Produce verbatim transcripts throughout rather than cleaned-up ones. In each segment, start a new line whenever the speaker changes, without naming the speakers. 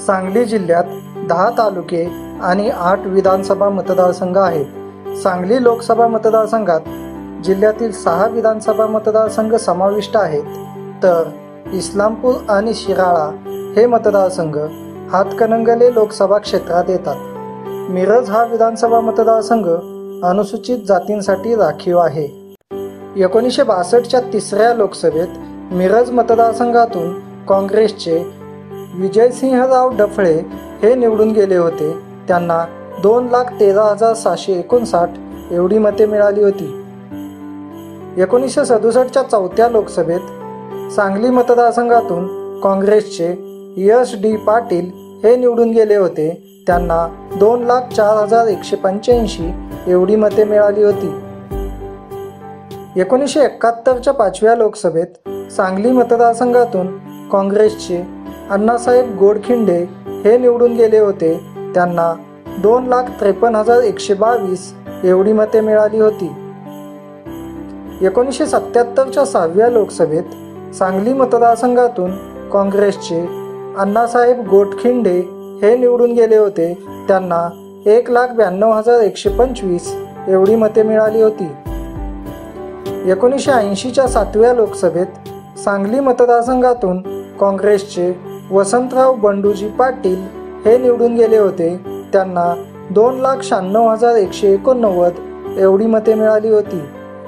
सांगली जिल्ह्यात दहा तालुके आणि आठ विधानसभा मतदारसंघ आहेत। सांगली लोकसभा मतदारसंघात जिल्ह्यातील सहा विधानसभा मतदारसंघ समाविष्ट आहेत, तर इस्लामपूर आणि शिराळा हे मतदारसंघ हातकणंगले लोकसभा क्षेत्रात येतात। मिरज हा विधानसभा मतदारसंघ अनुसूचित जातींसाठी राखीव आहे। एकोणीसशे बासष्टच्या तिसऱ्या लोकसभेत मिरज मतदारसंघातून काँग्रेसचे विजयसिंहराव डफळे हे निवडून गेले होते। त्यांना दोन लाख तेरा हजार सहाशे एकोणसाठ एवढी मते मिळाली होती। एकोणीसशे सदुसष्टच्या चौथ्या लोकसभेत सांगली मतदारसंघातून काँग्रेसचे यश डी पाटील हे निवडून गेले होते। त्यांना दोन लाख चार हजार एकशे पंच्याऐंशी एवढी मते मिळाली होती। एकोणीसशे एकाहत्तरच्या पाचव्या लोकसभेत सांगली मतदारसंघातून काँग्रेसचे अण्णासाहेब गोडखिंडे हे निवडून गेले होते। त्यांना दोन लाख त्रेपन्न हजार एकशे बावीस एवढी मते मिळाली होती। एकोणीसशे सत्याहत्तरच्या सहाव्या लोकसभेत सांगली मतदारसंघातून काँग्रेसचे अण्णासाहेब गोडखिंडे हे निवडून गेले होते। त्यांना एक लाख ब्याण्णव हजार एकशे पंचवीस एवढी मते मिळाली होती। एकोणीसशे ऐंशीच्या सातव्या लोकसभेत सांगली मतदारसंघातून काँग्रेसचे वसंतराव बंडूजी पाटील हे निवडून गेले होते। त्यांना दोन लाख शहाण्णव हजार एकशे एकोणनव्वद एवढी मते मिळाली होती।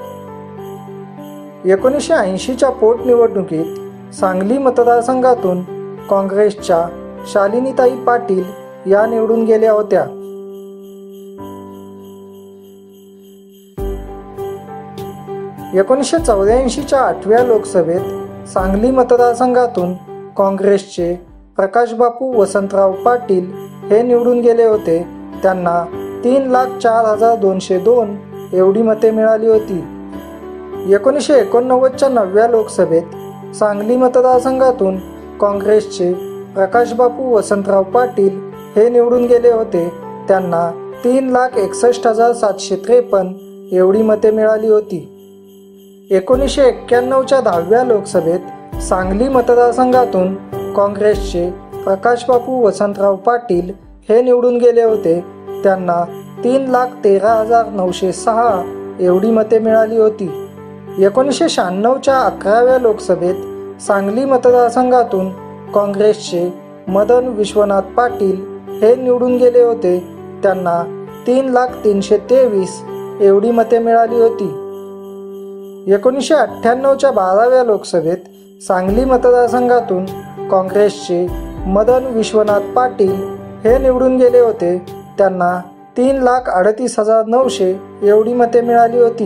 एकोणीसशे ऐंशीच्या पोटनिवडणुकीत सांगली मतदारसंघातून काँग्रेसच्या शालिनीताई पाटील या निवडून गेल्या होत्या। एकोणीसशे चौऱ्याऐंशीच्या आठव्या लोकसभेत सांगली मतदारसंघातून काँग्रेसचे प्रकाशबापू वसंतराव पाटील हे निवडून गेले होते। त्यांना तीन लाख चार हजार दोनशे दोन एवढी मते मिळाली होती। एकोणीसशे एकोणनव्वदच्या नवव्या लोकसभेत सांगली मतदारसंघातून काँग्रेसचे प्रकाशबापू वसंतराव पाटील हे निवडून गेले होते। त्यांना तीन लाख एकसष्ट हजार सातशे त्रेपन्न एवढी मते मिळाली होती। एकोणीसशे एक्क्याण्णवच्या दहाव्या लोकसभेत सांगली मतदारसंघातून काँग्रेसचे प्रकाशबापू वसंतराव पाटील हे निवडून गेले होते। त्यांना तीन लाख तेरा हजार नऊशे सहा एवढी मते मिळाली होती। एकोणीसशे शहाण्णवच्या अकराव्या लोकसभेत सांगली मतदारसंघातून काँग्रेसचे मदन विश्वनाथ पाटील हे निवडून गेले होते। त्यांना तीन लाख तीनशे तेवीस एवढी मते मिळाली होती। एकोणीसशे अठ्ठ्याण्णवच्या बाराव्या लोकसभेत सांगली मतदारसंघातून काँग्रेसचे मदन विश्वनाथ पाटील हे निवडून गेले होते। त्यांना तीन लाख अडतीस हजार नऊशे एवढी मते मिळाली होती।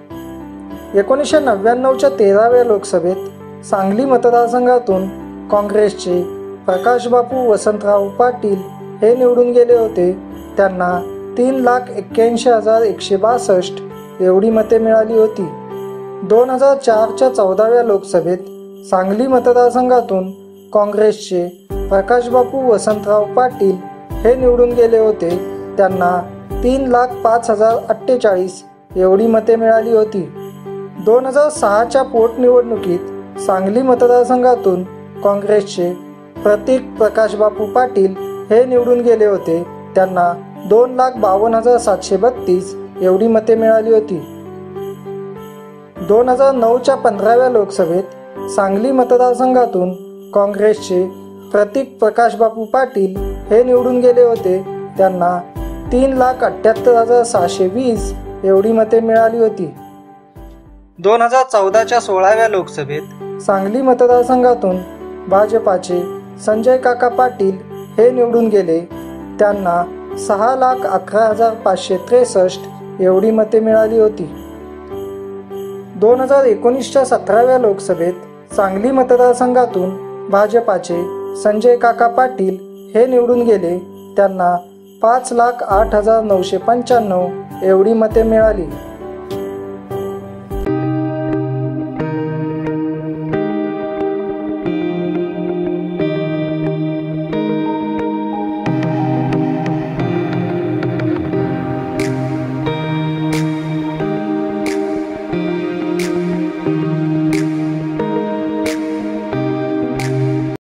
एकोणीसशे नव्याण्णवच्या तेराव्या लोकसभेत सांगली मतदारसंघातून काँग्रेसचे प्रकाशबापू वसंतराव पाटील हे निवडून गेले होते। त्यांना तीन लाख एक्क्याऐंशी हजार एकशे बासष्ट एवढी मते मिळाली होती। दोन हजार चारच्या चौदाव्या लोकसभेत सांगली मतदारसंघातून काँग्रेसचे प्रकाशबापू वसंतराव पाटील हे निवडून गेले होते। त्यांना तीन लाख पाच हजार अठ्ठेचाळीस एवढी मते मिळाली होती। दोन हजार सहाच्या पोटनिवडणुकीत सांगली मतदारसंघातून काँग्रेसचे प्रतीक प्रकाशबापू पाटील हे निवडून गेले होते। त्यांना दोन लाख बावन्न हजार सातशे बत्तीस एवढी मते मिळाली होती। दोन हजार नऊच्या पंधराव्या लोकसभेत सांगली मतदारसंघातून काँग्रेसचे प्रतीक प्रकाशबापू पाटील हे निवडून गेले होते। त्यांना तीन लाख अठ्ठ्याहत्तर हजार सहाशे वीस एवढी मते मिळाली होती। दोन हजार चौदाच्या सोळाव्या लोकसभेत सांगली मतदारसंघातून भाजपाचे संजय काका पाटील हे निवडून गेले। त्यांना सहा लाख अकरा हजार पाचशे त्रेसष्ट एवढी मते मिळाली होती। दोन हजार एकोणीसच्या सतराव्या लोकसभेत सांगली मतदारसंघातून भाजपाचे संजय काका पाटील हे निवडून गेले। त्यांना पाच लाख आठ हजार नऊशे पंच्याण्णव एवढी मते मिळाली।